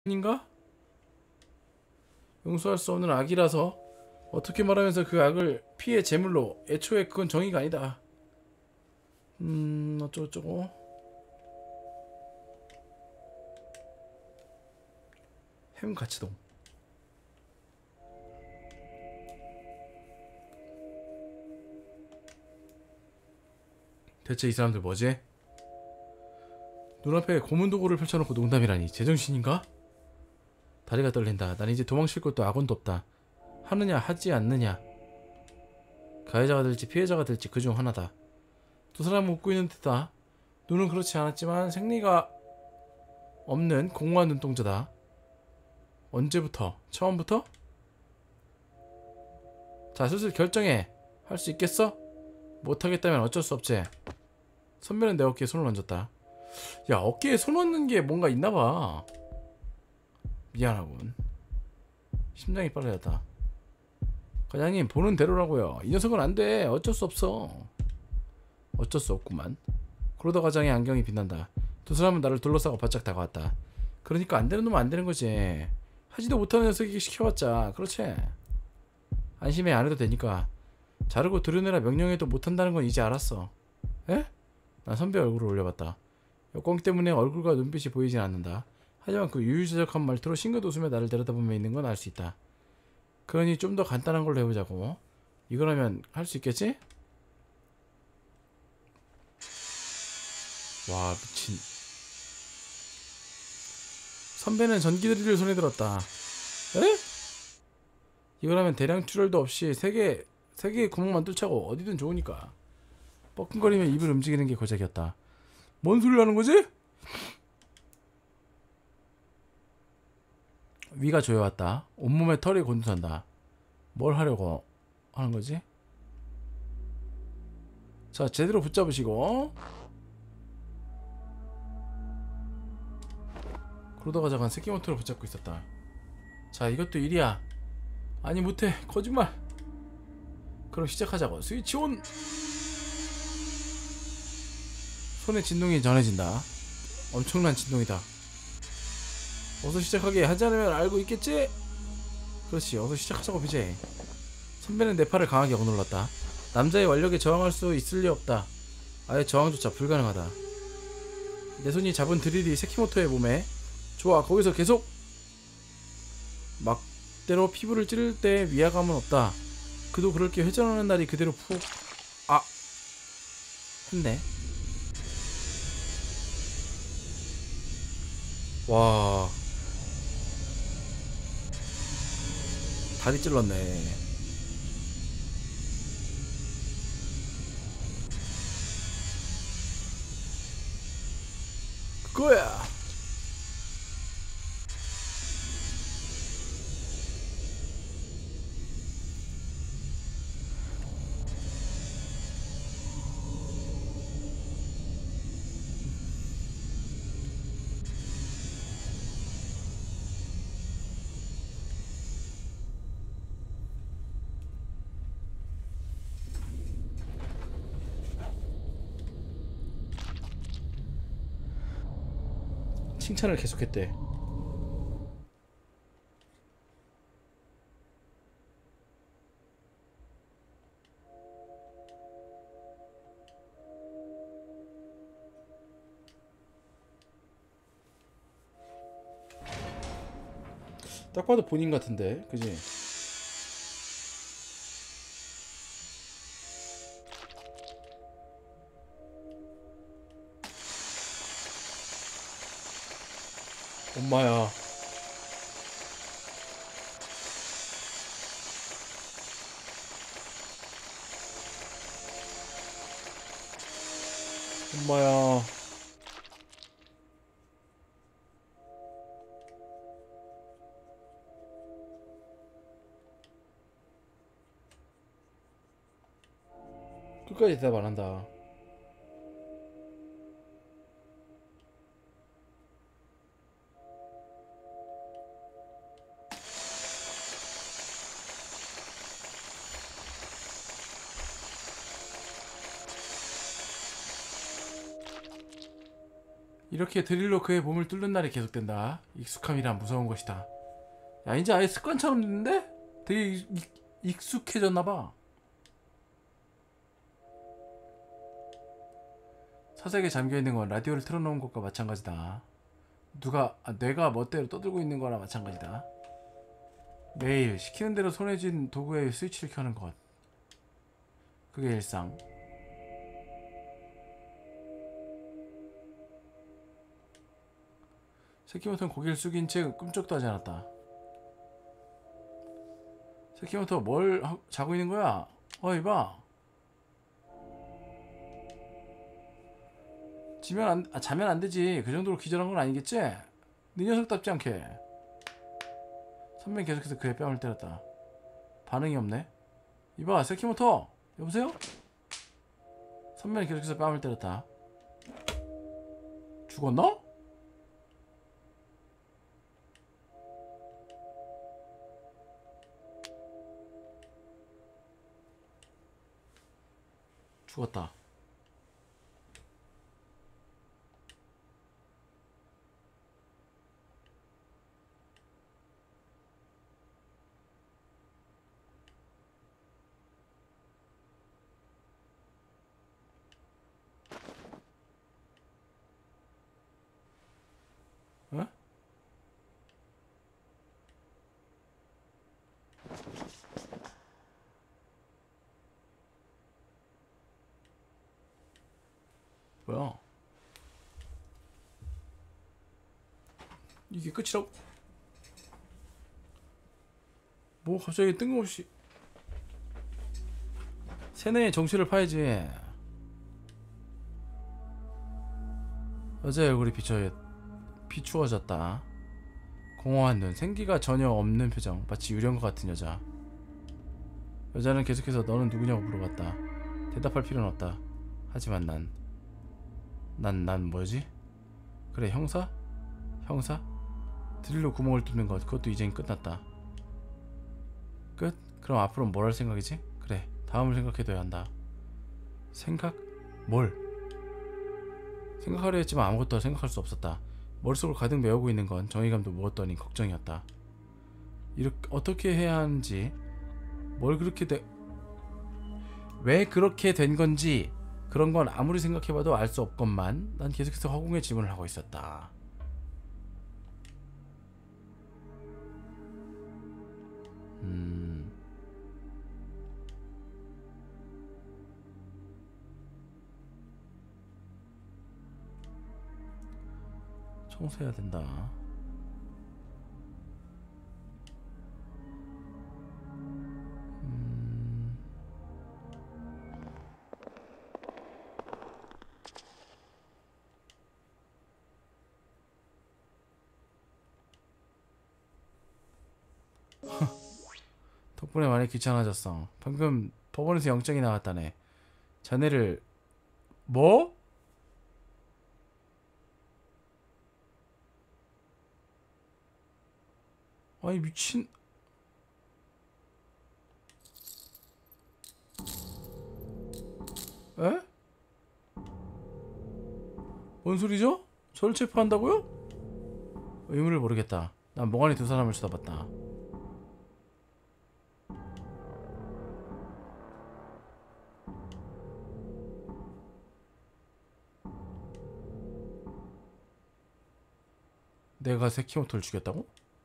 인가? 용서할 수 없는 악이라서 어떻게 말하면서 그 악을 피해 제물로. 애초에 그건 정의가 아니다. 어쩌고저쩌고. 햄가치동. 대체 이 사람들 뭐지? 눈앞에 고문도구를 펼쳐놓고 농담이라니. 제정신인가? 다리가 떨린다. 난 이제 도망칠 것도 악원도 없다. 하느냐 하지 않느냐. 가해자가 될지 피해자가 될지 그중 하나다. 두 사람은 웃고 있는 듯하다. 눈은 그렇지 않았지만 생리가 없는 공허한 눈동자다. 언제부터? 처음부터? 자, 슬슬 결정해. 할 수 있겠어? 못하겠다면 어쩔 수 없지. 선배는 내 어깨에 손을 얹었다. 야, 어깨에 손 얹는 게 뭔가 있나봐. 미안하군. 심장이 빨라졌다. 과장님, 보는 대로라고요. 이 녀석은 안 돼. 어쩔 수 없어. 어쩔 수 없구만. 크로더 과장의 안경이 빛난다. 두 사람은 나를 둘러싸고 바짝 다가왔다. 그러니까 안 되는 놈은 안 되는 거지. 하지도 못하는 녀석이 시켜봤자. 그렇지. 안심해. 안 해도 되니까. 자르고 드러내라 명령해도 못한다는 건 이제 알았어. 에? 난 선배 얼굴을 올려봤다. 역광 때문에 얼굴과 눈빛이 보이진 않는다. 하지만 그 유유자적한 말투로 싱긋 웃으며 나를 내려다보며 있는 건 알 수 있다. 그러니 좀 더 간단한 걸로 해보자고. 이거라면 할 수 있겠지? 와, 미친. 선배는 전기드릴을 손에 들었다. 에? 이거라면 대량 출혈도 없이 세 개의 구멍만 뚫자고. 어디든 좋으니까. 뻐끔거리며 입을 움직이는 게 고작이었다. 뭔 소리를 하는 거지? 위가 조여왔다. 온몸에 털이 곤두선다. 뭘 하려고 하는 거지? 자, 제대로 붙잡으시고. 그러다가 잠깐 새끼모토를 붙잡고 있었다. 자, 이것도 일이야. 아니, 못해. 거짓말. 그럼 시작하자고. 스위치 온. 손에 진동이 전해진다. 엄청난 진동이다. 어서 시작하게. 하지 않으면 알고 있겠지? 그렇지. 어서 시작하자고, BJ. 선배는 내 팔을 강하게 억눌렀다. 남자의 완력에 저항할 수 있을 리 없다. 아예 저항조차 불가능하다. 내 손이 잡은 드릴이 세키모토의 몸에. 좋아, 거기서 계속. 막대로 피부를 찌를 때 위화감은 없다. 그도 그렇게 회전하는 날이 그대로 푹 했네. 와, 다리 찔렀네. 그거야. 칭찬을 계속했대. 딱 봐도 본인 같은데, 그지? 엄마야. 엄마야. 끝까지 대답 안 한다. 이렇게 드릴로 그의 몸을 뚫는 날이 계속된다. 익숙함이란 무서운 것이다. 야, 이제 아예 습관처럼 됐는데? 되게 익숙해졌나봐. 사색에 잠겨있는 건 라디오를 틀어놓은 것과 마찬가지다. 뇌가 멋대로 떠들고 있는 거나 마찬가지다. 매일 시키는 대로 손에 쥔 도구에 스위치를 켜는 것. 그게 일상. 세키모토는 고개를 숙인 채 꿈쩍도 하지 않았다. 세키모토 뭘 자고 있는 거야? 이봐. 자면 안 되지. 그 정도로 기절한 건 아니겠지? 네 녀석답지 않게. 선배는 계속해서 그의 뺨을 때렸다. 반응이 없네. 이봐, 세키모토. 여보세요? 선배는 계속해서 뺨을 때렸다. 죽었나? 죽었다. 에? 뭐야? 이게 끝이라고? 뭐 갑자기 뜬금없이 세뇌의 정체를 파야지. 여자의 얼굴이 비추어졌다. 공허한 눈, 생기가 전혀 없는 표정, 마치 유령과 같은 여자. 여자는 계속해서 너는 누구냐고 물어봤다. 대답할 필요는 없다. 하지만 난 뭐지? 그래, 형사? 형사? 드릴로 구멍을 뚫는 것, 그것도 이젠 끝났다. 끝? 그럼 앞으로는 뭘 할 생각이지? 그래, 다음을 생각해둬야 한다. 생각? 뭘? 생각하려 했지만 아무것도 생각할 수 없었다. 머릿속을 가득 메우고 있는 건 정의감도 무엇도 아닌 걱정이었다. 이렇게 어떻게 해야 하는지, 왜 그렇게 된 건지, 그런 건 아무리 생각해봐도 알 수 없건만 난 계속해서 허공에 질문을 하고 있었다. 청소해야 된다. 덕분에 많이 귀찮아졌어. 방금 법원에서 영장이 나왔다네. 자네를 뭐? 아니 미친. 에? 뭔 소리죠? 저를 체포한다고요? 의무를 모르겠다. 난 멍하니 두 사람을 쳐다봤다. 내가 세키모토를 죽였다고?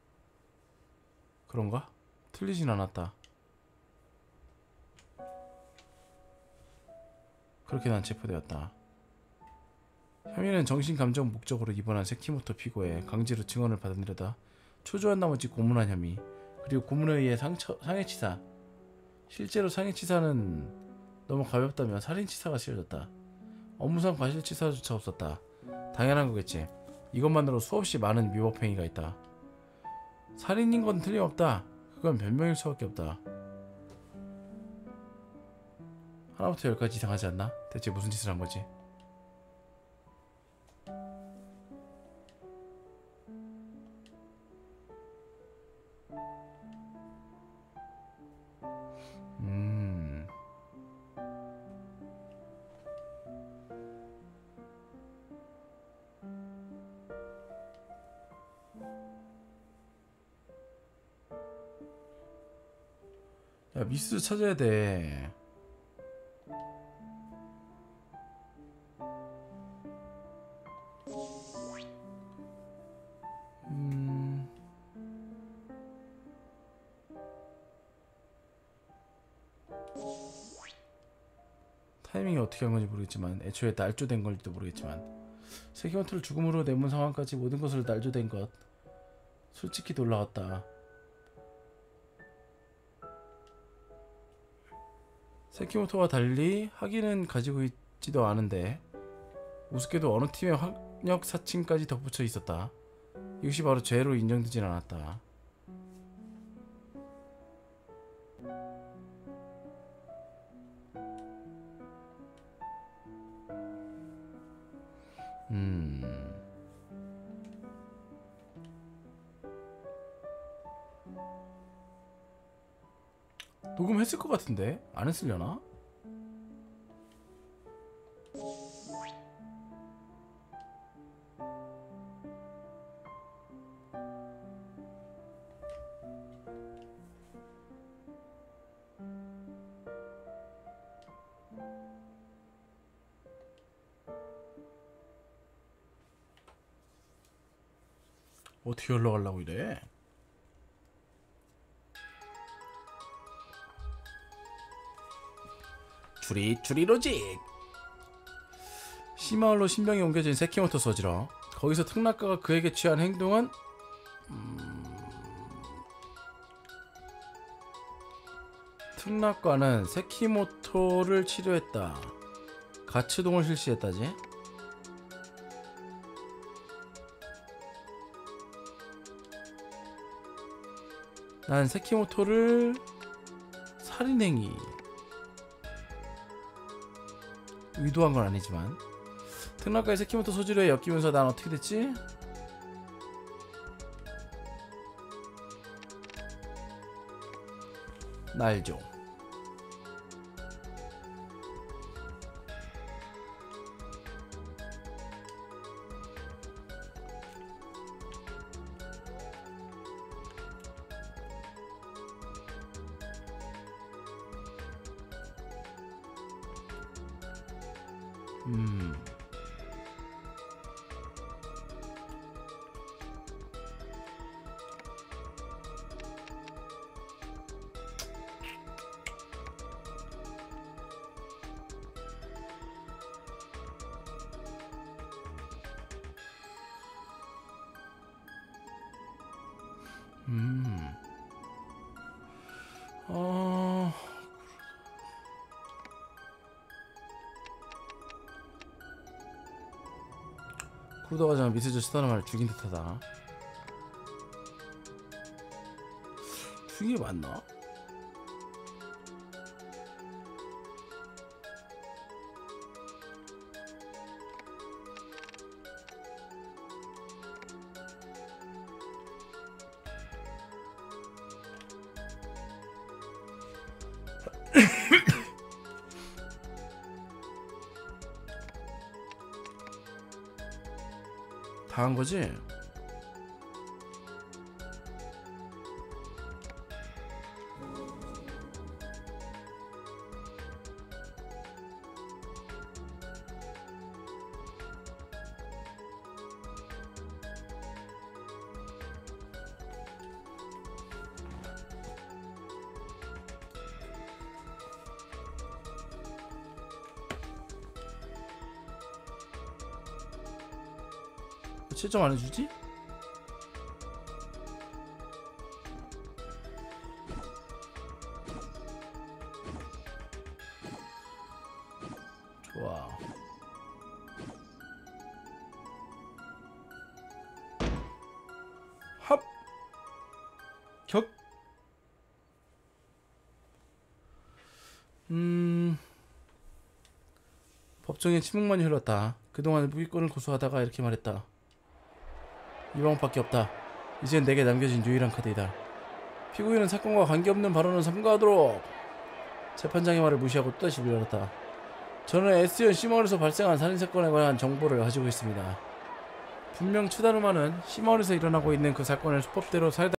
그런가? 틀리진 않았다. 그렇게 난 체포되었다. 혐의는 정신감정 목적으로 입원한 세키모토 피고에 강제로 증언을 받아들여다 초조한 나머지 고문한 혐의, 그리고 고문에 의해 상해치사. 실제로 상해치사는 너무 가볍다며 살인치사가 씌워졌다. 업무상 과실치사조차 없었다. 당연한 거겠지. 이것만으로 수없이 많은 위법행위가 있다. 살인인 건 틀림없다. 그건 변명일 수밖에 없다. 하나부터 열까지 이상하지 않나? 대체 무슨 짓을 한 거지? 야, 미스 찾아야 돼. 타이밍이 어떻게 한 건지 모르겠지만, 애초에 날조된 걸지도 모르겠지만, 세키모토를 죽음으로 내몬 상황까지 모든 것을 날조된 것, 솔직히 놀라웠다. 세키모토와 달리 학위는 가지고 있지도 않은데 우습게도 어느 팀의 학력 사칭까지 덧붙여 있었다. 이것이 바로 죄로 인정되진 않았다. 녹음했을 것 같은데? 안 했으려나? 어떻게 올라가려고 이래? 추리 로직. 시마을로 신병이 옮겨진 세키모토 소지러. 거기서 특락가가 그에게 취한 행동은 특락가는 세키모토를 치료했다. 가츠동을 실시했다지. 난 세키모토를 살인행위 의도한 건 아니지만 특락가의 세키모토 소지료에 엮이면서 난 어떻게 됐지? 날 좀. 쿠르다과장을 미스저 스타르마를 죽인 듯하다. 죽인 게 맞나? 당한 거지? 채점 안 해주지? 좋아. 합! 격! 법정에 침묵만이 흘렀다. 그동안 무기권을 고수하다가 이렇게 말했다. 이 방법밖에 없다. 이젠 내게 남겨진 유일한 카드이다. 피고인은 사건과 관계없는 발언은 삼가하도록. 재판장의 말을 무시하고 또다시 문을 열었다. 저는 S현 C마을에서 발생한 살인사건에 관한 정보를 가지고 있습니다. 분명 추다르마는 C마을에서 일어나고 있는 그 사건을 수법대로 살다